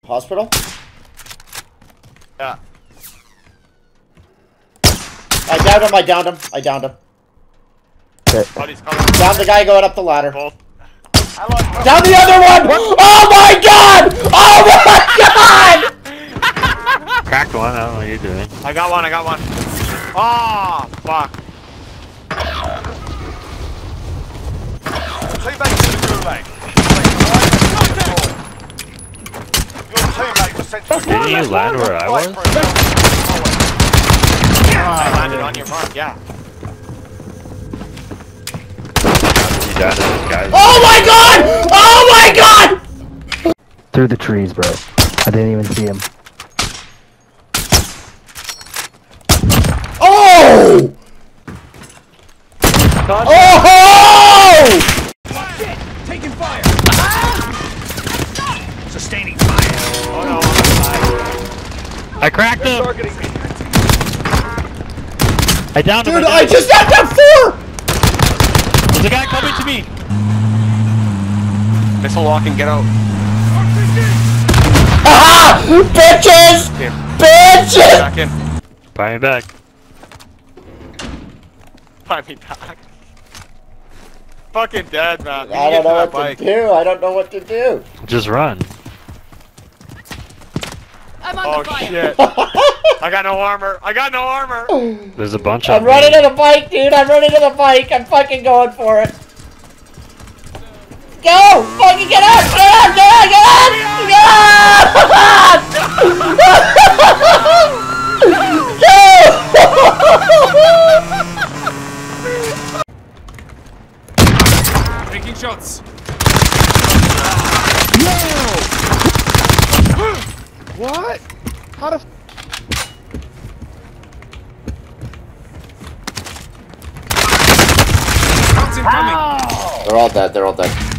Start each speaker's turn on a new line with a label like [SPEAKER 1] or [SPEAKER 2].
[SPEAKER 1] Hospital?
[SPEAKER 2] Yeah.
[SPEAKER 1] I downed him.
[SPEAKER 3] Okay.
[SPEAKER 2] Buddy's coming.
[SPEAKER 1] Down the guy going up the ladder.
[SPEAKER 2] Both.
[SPEAKER 1] Down the other one! Oh my god! Oh my god!
[SPEAKER 3] Cracked one, I don't know what you're doing.
[SPEAKER 2] I got one. Ah, fuck.
[SPEAKER 4] Teammates in the gulag. Your teammate was sent to
[SPEAKER 3] Didn't you land where I was?
[SPEAKER 2] I landed on your mark, yeah.
[SPEAKER 3] You died to this guy.
[SPEAKER 1] Oh my god! Oh my god!
[SPEAKER 5] Through the trees, bro. I didn't even see him.
[SPEAKER 1] Oh! Oh!
[SPEAKER 4] taking fire. Sustaining fire.
[SPEAKER 2] Oh no,
[SPEAKER 3] I cracked him!
[SPEAKER 4] Targeting me.
[SPEAKER 3] I downed him!
[SPEAKER 1] Dude, I just got that 4!
[SPEAKER 3] There's a guy coming to me!
[SPEAKER 2] missile lock and get out.
[SPEAKER 1] Haha! Bitches! Bitches!
[SPEAKER 2] Back in.
[SPEAKER 3] Buy me back.
[SPEAKER 2] Buy me back. Fucking dead, man.
[SPEAKER 1] I don't know what to do. I don't know what to do.
[SPEAKER 3] Just run.
[SPEAKER 6] I'm on
[SPEAKER 2] Oh
[SPEAKER 6] the fire.
[SPEAKER 2] shit. I got no armor.
[SPEAKER 3] There's a bunch
[SPEAKER 1] I'm
[SPEAKER 3] of
[SPEAKER 1] running to the bike, dude. I'm running to the bike. I'm fucking going for it. Go! Fucking get up! Get up! Get up! Get up! Go!
[SPEAKER 2] Taking shots.
[SPEAKER 4] What? How the
[SPEAKER 1] They're all dead. They're all dead.